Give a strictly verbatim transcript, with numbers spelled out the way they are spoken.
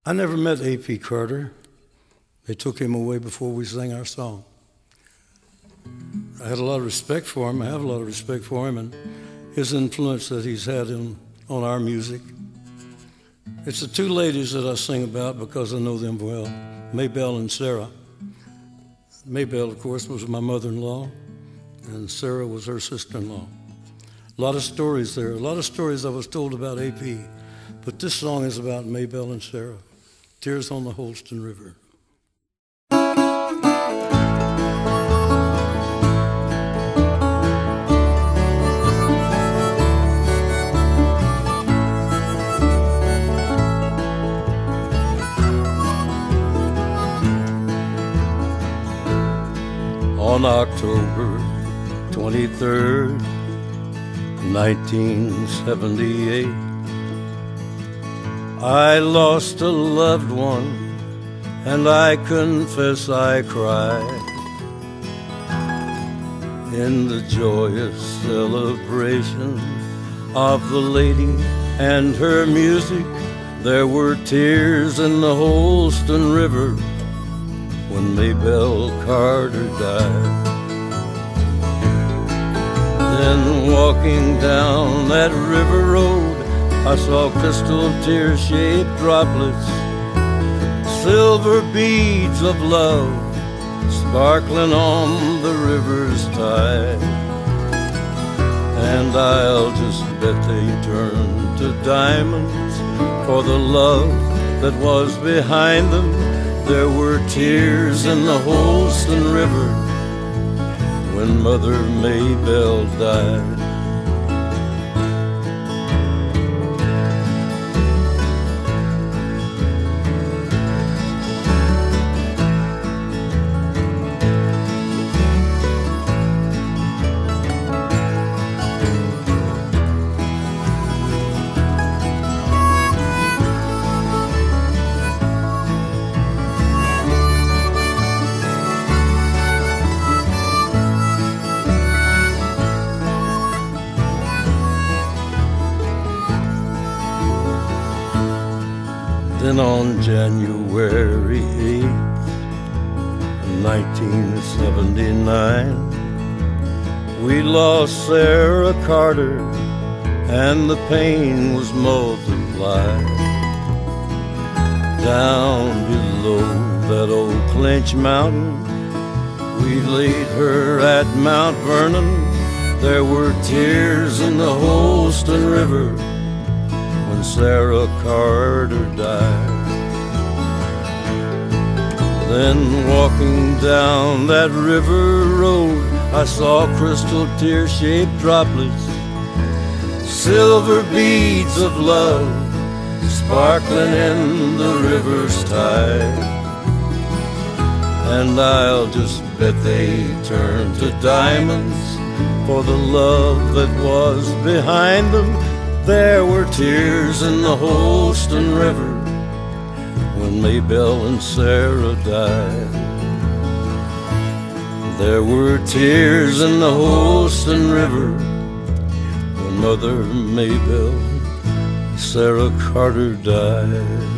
I never met A P Carter. They took him away before we sang our song. I had a lot of respect for him. I have a lot of respect for him and his influence that he's had in, on our music. It's the two ladies that I sing about because I know them well, Maybell and Sarah. Maybell, of course, was my mother-in-law, and Sarah was her sister-in-law. A lot of stories there, a lot of stories I was told about A P, but this song is about Maybell and Sarah. Tears on the Holston River. On October twenty-third, nineteen seventy-eight, I lost a loved one, and I confess I cried. In the joyous celebration of the lady and her music, there were tears in the Holston River when Maybell Carter died. Then walking down that river road, I saw crystal tear-shaped droplets, silver beads of love sparkling on the river's tide. And I'll just bet they turned to diamonds for the love that was behind them. There were tears in the Holston River when Mother Maybell died. Then on January eighth, nineteen seventy-nine, we lost Sarah Carter, and the pain was multiplied. Down below that old Clinch Mountain, we laid her at Mount Vernon. There were tears in the Holston River when Sarah Carter died. Then walking down that river road, I saw crystal tear-shaped droplets, silver beads of love sparkling in the river's tide. And I'll just bet they turned to diamonds for the love that was behind them. There were tears in the Holston River when Maybell and Sarah died. There were tears in the Holston River when Mother Maybell, Sarah Carter died.